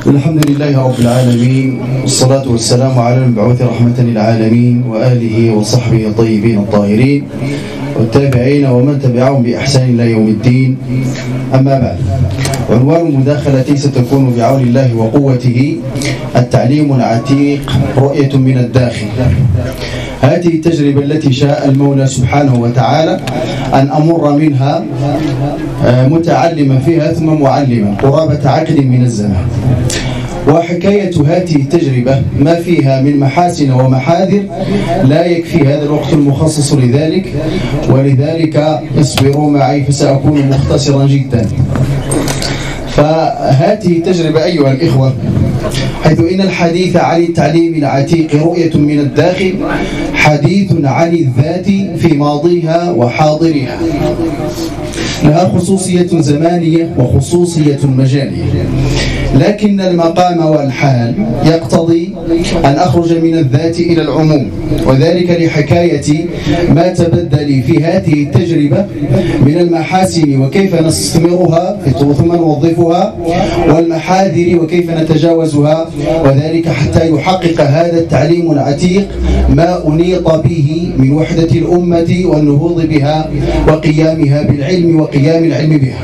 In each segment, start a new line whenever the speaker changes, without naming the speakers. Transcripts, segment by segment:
الحمد لله رب العالمين، والصلاة والسلام على المبعوث رحمة للعالمين وآله وصحبه الطيبين الطاهرين والتابعين ومن تبعهم بإحسان إلى يوم الدين. أما بعد، عنوان المداخلة ستكون بعون الله وقوته التعليم العتيق، رؤية من الداخل. هذه التجربة التي شاء المولى سبحانه وتعالى أن أمر منها متعلما فيها ثم معلما قرابة عقد من الزمان. وحكاية هذه التجربة ما فيها من محاسن ومحاذر لا يكفي هذا الوقت المخصص لذلك، ولذلك اصبروا معي فسأكون مختصرا جدا. فهذه التجربة أيها الإخوة، حيث إن الحديث عن التعليم العتيق رؤية من الداخل حديث عن الذات في ماضيها وحاضرها، لها خصوصية زمانية وخصوصية مجالية، لكن المقام والحال يقتضي أن أخرج من الذات إلى العموم، وذلك لحكاية ما تبدل في هذه التجربة من المحاسن وكيف نستثمرها ثم نوظفها، والمحاذر وكيف نتجاوزها، وذلك حتى يحقق هذا التعليم العتيق ما أنيط به من وحدة الأمة والنهوض بها وقيامها بالعلم وقيام العلم بها.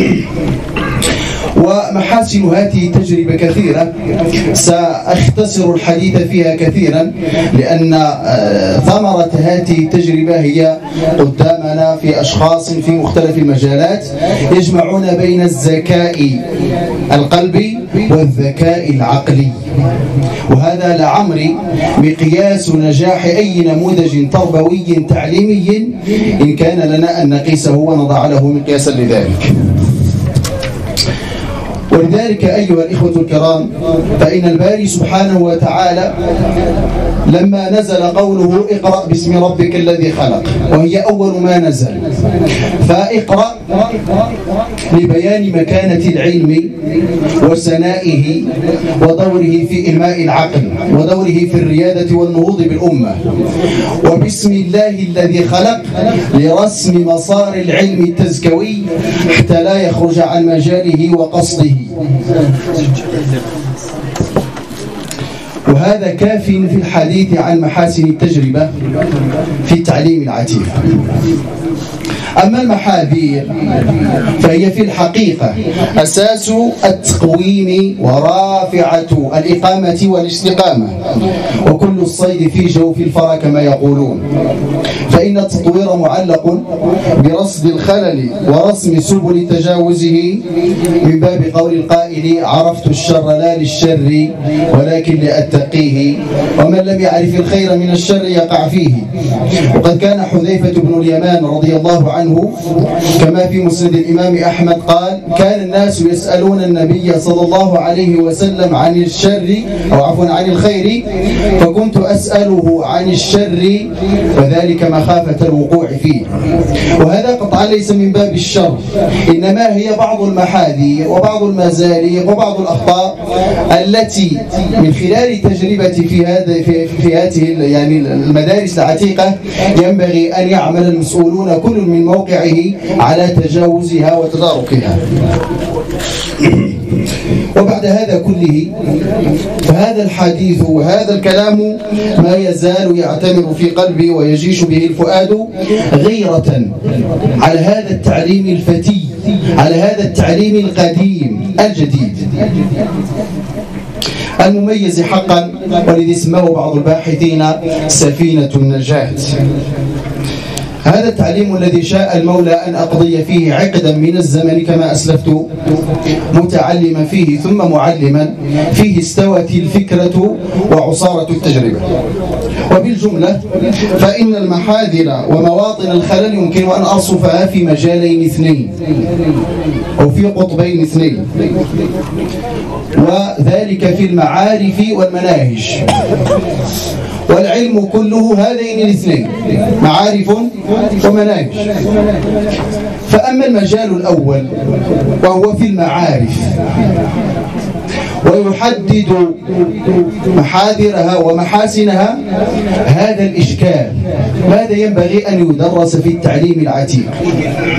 ومحاسن هذه التجربة كثيرة، سأختصر الحديث فيها كثيرا، لأن ثمرة هذه التجربة هي قدامنا في أشخاص في مختلف المجالات يجمعون بين الذكاء القلبي والذكاء العقلي، وهذا لعمري مقياس نجاح أي نموذج تربوي تعليمي إن كان لنا أن نقيسه ونضع له مقياسا لذلك. ولذلك أيها الإخوة الكرام، فإن الباري سبحانه وتعالى لما نزل قوله اقرأ باسم ربك الذي خلق، وهي أول ما نزل، فاقرأ لبيان مكانة العلم وسنائه ودوره في إنماء العقل ودوره في الريادة والنهوض بالأمة، وبسم الله الذي خلق لرسم مسار العلم التزكوي حتى لا يخرج عن مجاله وقصده. وهذا كاف في الحديث عن محاسن التجربة في التعليم العتيق. أما المحاذير فهي في الحقيقة أساس التقويم ورافعة الإقامة والاستقامة، وكل الصيد في جوف الفرا كما يقولون، فإن التطوير معلق برصد الخلل ورسم سبل تجاوزه، من باب قول القائل عرفت الشر لا للشر ولكن لأتقيه، ومن لم يعرف الخير من الشر يقع فيه. وقد كان حذيفة بن اليمان رضي الله عنه كما في مسند الإمام أحمد قال: كان الناس يسألون النبي صلى الله عليه وسلم عن الشر أو عفوا عن الخير، فكنت أسأله عن الشر، وذلك مخافة الوقوع فيه. وهذا قطعا ليس من باب الشر، إنما هي بعض المحاذير وبعض المزاليق وبعض الأخطاء التي من خلال التجربة في هذه يعني المدارس العتيقة ينبغي أن يعمل المسؤولون كل من موقعه على تجاوزها وتداركها. وبعد هذا كله فهذا الحديث وهذا الكلام ما يزال يعتمر في قلبي ويجيش به الفؤاد غيرة على هذا التعليم الفتي، على هذا التعليم القديم الجديد المميز حقا، والذي اسمه بعض الباحثين سفينة النجاة. هذا التعليم الذي شاء المولى أن أقضي فيه عقدا من الزمن كما أسلفت، متعلما فيه ثم معلما فيه، استوت الفكرة وعصارة التجربة. وبالجملة فإن المحاذر ومواطن الخلل يمكن أن أرصفها في مجالين اثنين أو في قطبين اثنين، وذلك في المعارف والمناهج. والعلم كله هذين الاثنين، معارف ومناهج. فأما المجال الأول وهو في المعارف، ويحدد محاذرها ومحاسنها، هذا الإشكال ماذا ينبغي أن يدرس في التعليم العتيق؟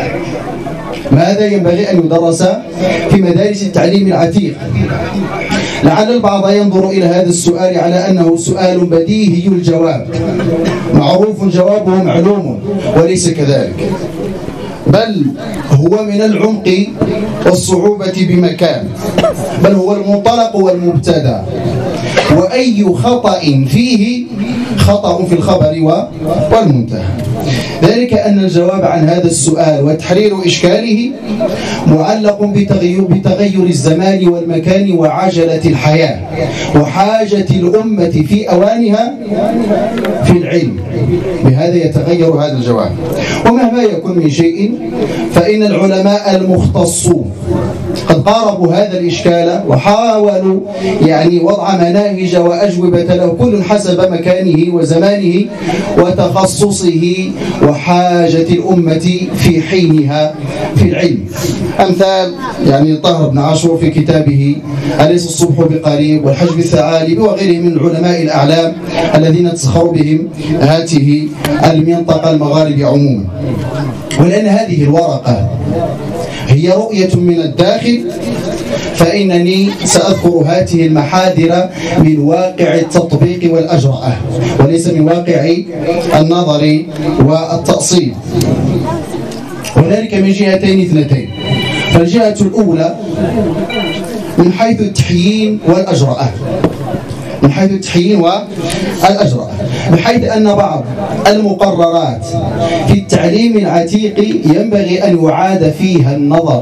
ماذا ينبغي أن يدرس في مدارس التعليم العتيق؟ لعل البعض ينظر إلى هذا السؤال على أنه سؤال بديهي الجواب، معروف جوابه معلوم، وليس كذلك، بل هو من العمق والصعوبة بمكان، بل هو المنطلق والمبتدأ، وأي خطأ فيه خطأ في الخبر والمنتهى. ذلك أن الجواب عن هذا السؤال وتحرير إشكاله معلق بتغير الزمان والمكان وعجلة الحياة وحاجة الأمة في أوانها في العلم. بهذا يتغير هذا الجواب. ومهما يكن من شيء فإن العلماء المختصون قد قاربوا هذا الإشكال وحاولوا وضع مناهج وأجوبة له كل حسب مكانه وزمانه وتخصصه وحاجة الأمة في حينها في العلم. أمثال طاهر بن عاشور في كتابه أليس الصبح بقريب، والحجب الثعالبي وغيرهم من العلماء الأعلام الذين تسخر بهم هذه المنطقة المغاربة عموما. ولأن هذه الورقة هي رؤية من الداخل فإنني سأذكر هذه المحاذر من واقع التطبيق والأجراء وليس من واقع النظر والتأصيل، وذلك من جهتين اثنتين. فالجهة الأولى من حيث التحيين والأجراء، من حيث التحيين والأجراء، بحيث أن بعض المقررات في التعليم العتيق ينبغي أن يعاد فيها النظر،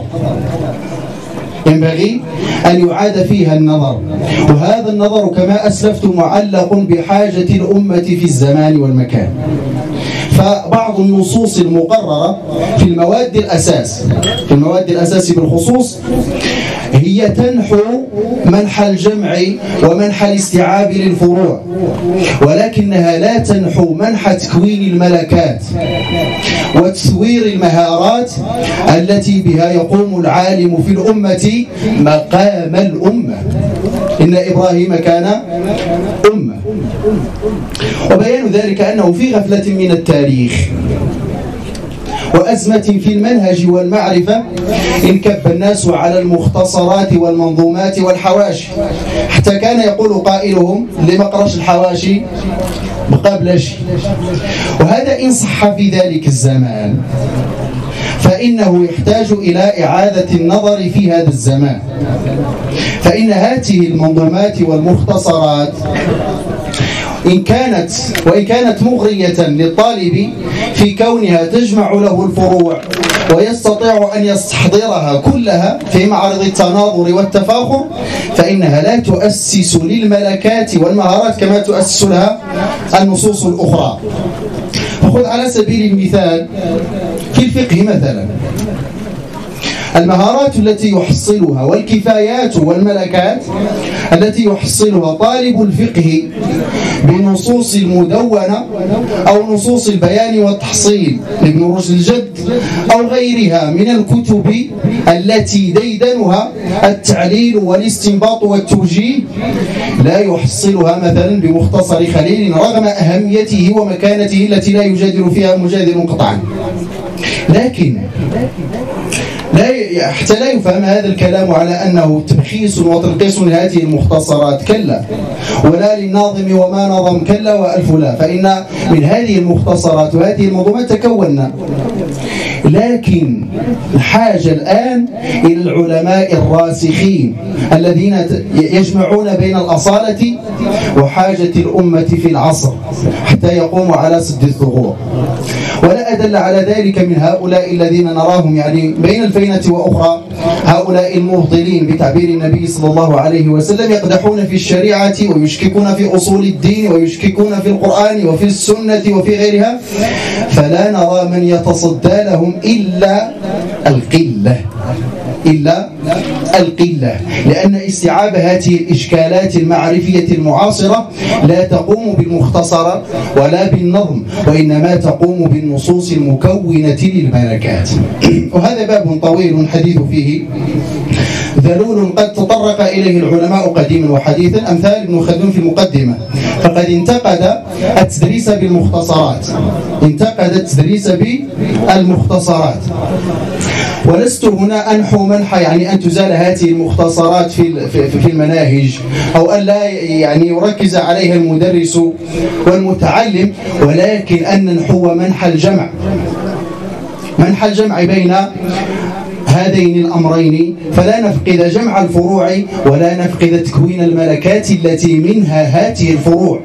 وهذا النظر كما أسلفت معلق بحاجة الأمة في الزمان والمكان. فبعض النصوص المقررة في المواد الأساس بالخصوص هي تنحو منح الجمع ومنح الاستيعاب للفروع، ولكنها لا تنحو منح تكوين الملكات وتثوير المهارات التي بها يقوم العالم في الأمة مقام الأمة. إن إبراهيم كان أمة. وبيان ذلك أنه في غفلة من التاريخ وأزمة في المنهج والمعرفة انكب الناس على المختصرات والمنظومات والحواشي، حتى كان يقول قائلهم اللي ما قراش الحواشي بقابلش. وهذا إن صح في ذلك الزمان فإنه يحتاج إلى إعادة النظر في هذا الزمان، فإن هذه المنظومات والمختصرات وإن كانت مغرية للطالب في كونها تجمع له الفروع ويستطيع أن يستحضرها كلها في معرض التناظر والتفاخر، فإنها لا تؤسس للملكات والمهارات كما تؤسس لها النصوص الأخرى. فخذ على سبيل المثال في الفقه مثلا، المهارات التي يحصلها والكفايات والملكات التي يحصلها طالب الفقه بنصوص المدونة أو نصوص البيان والتحصيل لابن رشد الجد أو غيرها من الكتب التي ديدنها التعليل والاستنباط والتوجيه، لا يحصلها مثلا بمختصر خليل رغم أهميته ومكانته التي لا يجادل فيها مجادل قطعا. لكن حتى لا يفهم هذا الكلام على أنه تبخيس وترقيص لهذه المختصرات، كلا، ولا للناظم وما نظم، كلا وألف لا، فإن من هذه المختصرات وهذه المنظومات تكوننا. لكن الحاجة الآن إلى العلماء الراسخين الذين يجمعون بين الأصالة وحاجة الأمة في العصر حتى يقوموا على سد الثغور. ولا أدل على ذلك من هؤلاء الذين نراهم بين الفينة وأخرى، هؤلاء المبطلين بتعبير النبي صلى الله عليه وسلم، يقدحون في الشريعة ويشككون في أصول الدين ويشككون في القرآن وفي السنة وفي غيرها، فلا نرى من يتصدى لهم إلا القلة، لأن استيعاب هذه الإشكالات المعرفية المعاصرة لا تقوم بالمختصرة ولا بالنظم، وإنما تقوم بالنصوص المكونة للملكات. وهذا باب طويل الحديث فيه ذلول قد تطرق إليه العلماء قديما وحديثا، أمثال ابن خلدون في المقدمة، فقد انتقد التدريس بالمختصرات، ولست هنا أنحو منحى يعني أن تزال هذه المختصرات في المناهج، أو أن لا يعني يركز عليها المدرس والمتعلم، ولكن أن ننحو منحى الجمع، منحى الجمع بين هذين الأمرين، فلا نفقد جمع الفروع ولا نفقد تكوين الملكات التي منها هذه الفروع.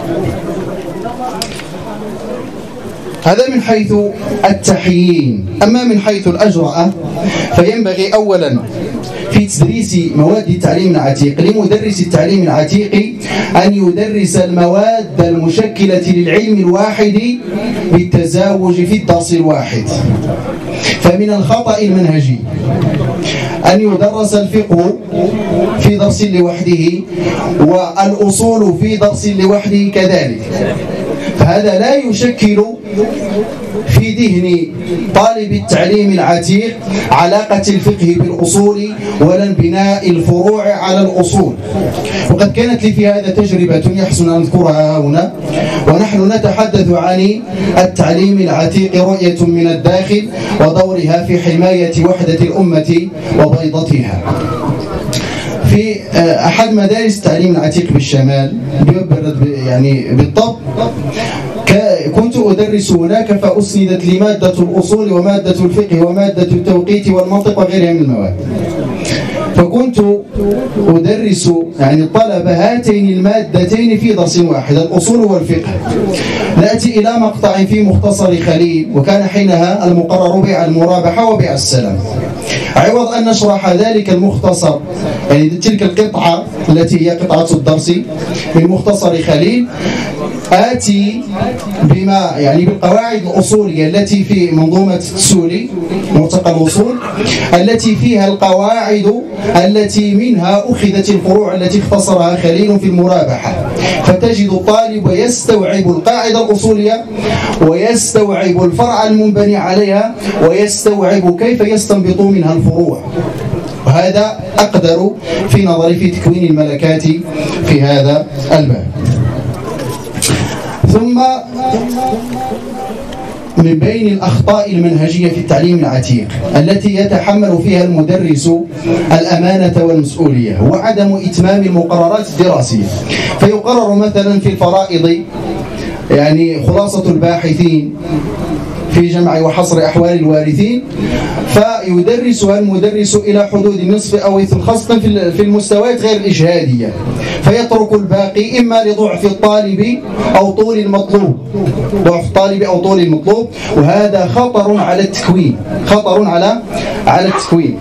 هذا من حيث التحيين. أما من حيث الأجرأة فينبغي أولا في تدريس مواد التعليم العتيق لمدرس التعليم العتيق أن يدرس المواد المشكلة للعلم الواحد بالتزاوج في الدرس الواحد. فمن الخطأ المنهجي أن يدرس الفقه في درس لوحده والأصول في درس لوحده كذلك، فهذا لا يشكل في ذهن طالب التعليم العتيق علاقة الفقه بالأصول ولا انبناء الفروع على الأصول. وقد كانت لي في هذا تجربة يحسن أن أذكرها هنا، ونحن نتحدث عن التعليم العتيق رؤية من الداخل ودورها في حماية وحدة الأمة وبيضتها. في أحد مدارس التعليم العتيق بالشمال يعني بالضبط كنت أدرس هناك، فأسندت لي مادة الأصول ومادة الفقه ومادة التوقيت والمنطق وغيرها من المواد، فكنت أدرس يعني الطلبة هاتين المادتين في درس واحد، الأصول والفقه. نأتي إلى مقطع في مختصر خليل، وكان حينها المقرر بيع المرابحة وبيع السلام. عوض أن نشرح ذلك المختصر يعني تلك القطعة التي هي قطعة الدرس من مختصر خليل، آتي بما يعني بالقواعد الأصولية التي في منظومة التسولي مرتقى الوصول، التي فيها القواعد التي منها أخذت الفروع التي اختصرها خليل في المرابحة. فتجد الطالب يستوعب القاعدة الأصولية ويستوعب الفرع المنبني عليها ويستوعب كيف يستنبط منها الفروع. وهذا أقدر في نظري في تكوين الملكات في هذا الباب. ثم من بين الأخطاء المنهجية في التعليم العتيق التي يتحمل فيها المدرس الأمانة والمسؤولية هو عدم إتمام المقررات الدراسية. فيقرر مثلا في الفرائض يعني خلاصة الباحثين في جمع وحصر أحوال الوارثين، فيدرسها المدرس إلى حدود النصف أو الخاصة في المستويات غير الإجهادية، فيترك الباقي إما لضعف الطالب أو طول المطلوب، ضعف الطالب أو طول المطلوب، وهذا خطر على التكوين، خطر على التكوين.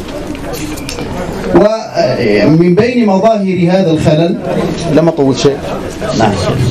ومن بين مظاهر هذا الخلل لما طول شيء نعم.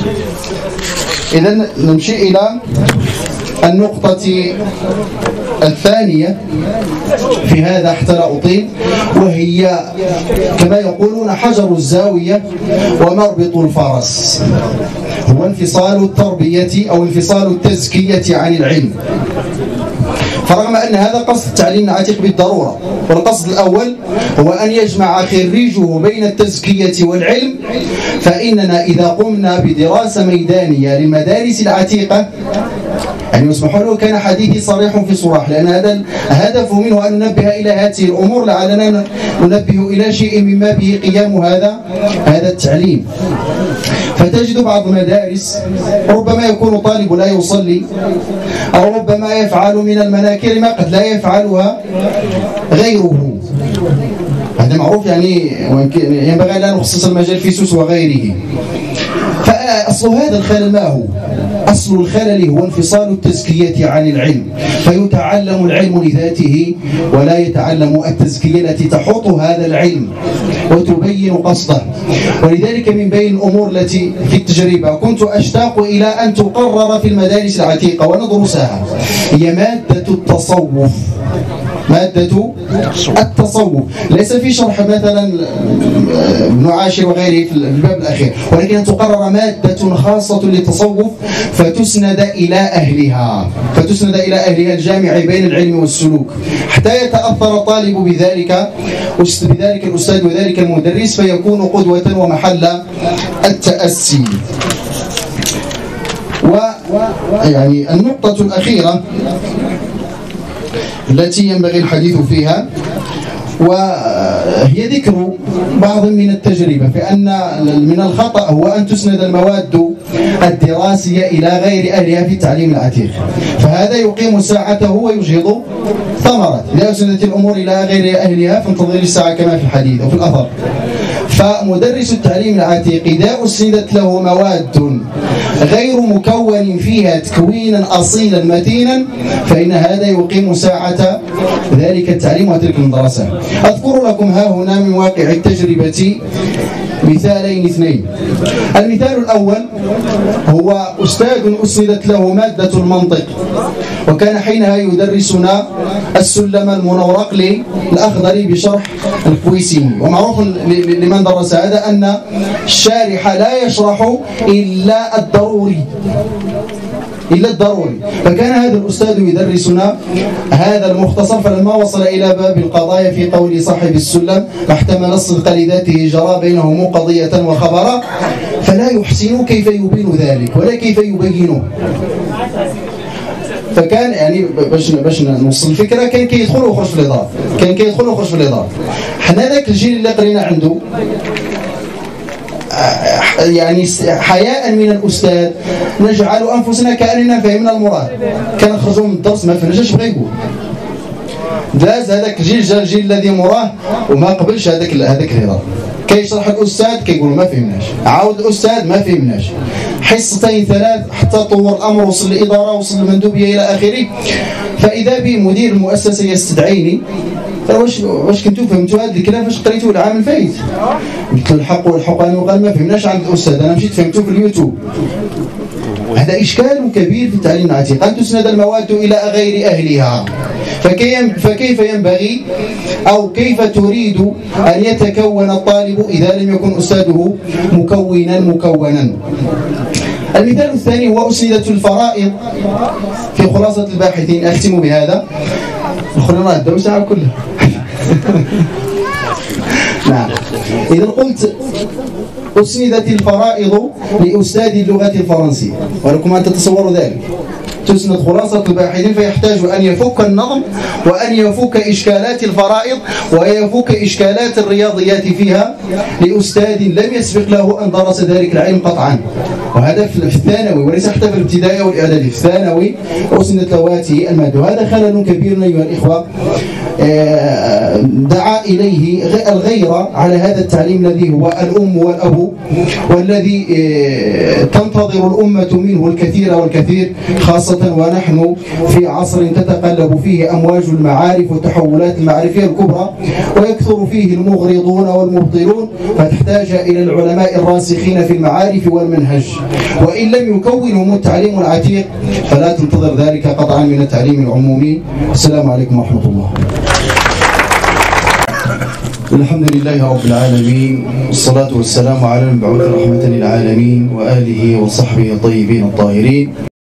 إذن نمشي إلى النقطة الثانية في هذا حتى لا أطيل، وهي كما يقولون حجر الزاوية ومربط الفرس، هو انفصال التربية أو انفصال التزكية عن العلم. فرغم أن هذا قصد التعليم العتيق بالضرورة، والقصد الأول هو أن يجمع خريجه بين التزكية والعلم، فإننا إذا قمنا بدراسة ميدانية للمدارس العتيقة يعني يسمحوا له كان حديثي صريح في صراح، لأن هذا الهدف منه أن ننبه إلى هذه الأمور لعلنا ننبه إلى شيء مما به قيام هذا التعليم. فتجد بعض المدارس ربما يكون طالب لا يصلي، أو ربما يفعل من المناكر ما قد لا يفعلها غيره، هذا معروف يعني، ينبغي لا نخصص المجال في سوس وغيره. فأصل هذا الخلل ما هو؟ أصل الخلل هو انفصال التزكية عن العلم، فيتعلم العلم لذاته ولا يتعلم التزكية التي تحط هذا العلم وتبين قصده. ولذلك من بين الأمور التي في التجربة كنت أشتاق إلى أن تقرر في المدارس العتيقة وندرسها هي مادة التصوف. مادة التصوف ليس في شرح مثلا ابن عاشر وغيره في الباب الأخير، ولكن تقرر مادة خاصة للتصوف فتسند إلى أهلها، الجامع بين العلم والسلوك، حتى يتأثر الطالب بذلك الأستاذ وذلك المدرس، فيكون قدوة ومحل التأسي. ويعني النقطة الأخيرة التي ينبغي الحديث فيها، وهي ذكر بعض من التجربة، فإن من الخطأ هو أن تسند المواد الدراسية إلى غير أهلها في التعليم العتيق، فهذا يقيم ساعته ويجهض ثمرة. إذا أسندت الأمور إلى غير أهلها فانتظر الساعة كما في الحديث وفي الأثر. فمدرس التعليم العتيق إذا أسندت له مواد غير مكون فيها تكوينا أصيلا متينا فإن هذا يقيم ساعة ذلك التعليم وتلك المدرسة. أذكر لكم ها هنا من واقع التجربة مثالين اثنين. المثال الأول هو أستاذ أسندت له مادة المنطق، وكان حينها يدرسنا السلم المنورق للأخضري بشرح الكويسيني. ومعروف لمن درس هذا أن الشارح لا يشرح إلا الضروري، فكان هذا الأستاذ يدرسنا هذا المختصر، فلما وصل إلى باب القضايا في قول صاحب السلم ما احتمل الصدق لذاته جرى بينهم قضية وخبرا، فلا يحسن كيف يبين ذلك ولا كيف يبينه. فكان يعني باش نوصل الفكره كان كيدخل ويخرج في الإضافة، حنا ذاك الجيل اللي قرينا عنده يعني حياء من الأستاذ نجعل أنفسنا كأننا فهمنا المراد، كنخرجوا من الدرس ما فهمناش اش بغا يقول. داز هذاك الجيل جا الجيل الذي مراه وما قبلش هذاك الهضره، كيشرح الأستاذ كيقولوا ما فهمناش، عاود الأستاذ ما فهمناش، حصتين ثلاث حتى طور الأمر، وصل للإدارة وصل للمندوبية إلى آخره. فإذا بي مدير المؤسسة يستدعيني، واش كنتوا فهمتوا هذا الكلام فاش قريتوه العام الفايت؟ قلت له الحق والحقان، وقال ما فهمناش عند الأستاذ، أنا مشيت فهمتوه في اليوتيوب. هذا إشكال كبير في التعليم العتيق، أن تسند المواد إلى غير أهلها. فكيف ينبغي أو كيف تريد أن يتكون الطالب إذا لم يكن أستاذه مكونا. المثال الثاني هو أسندة الفرائض في خلاصة الباحثين. أختم بهذا، خلينا نبدأ ساعة كلها. نعم، إذا قلت أسندت الفرائض لأستاذ اللغة الفرنسية، ولكم أن تتصوروا ذلك، تسند خلاصة الباحثين فيحتاج أن يفك النظم وأن يفك إشكالات الفرائض ويفك إشكالات الرياضيات فيها لأستاذ لم يسبق له أن درس ذلك العلم قطعا، وهذا في الثانوي وليس حتى في الابتدائي والإعدادي، في الثانوي أسندت لواته المادة. وهذا خلل كبير أيها الإخوة دعا إليه الغيرة على هذا التعليم الذي هو الأم والأب، والذي تنتظر الأمة منه الكثير والكثير، خاصة ونحن في عصر تتقلب فيه أمواج المعارف والتحولات المعرفية الكبرى، ويكثر فيه المغرضون والمبطلون، فتحتاج إلى العلماء الراسخين في المعارف والمنهج، وإن لم يكونهم التعليم العتيق فلا تنتظر ذلك قطعا من التعليم العمومي. السلام عليكم ورحمة الله. الحمد لله رب العالمين، والصلاة والسلام على المبعوث رحمة للعالمين وآله وصحبه الطيبين الطاهرين.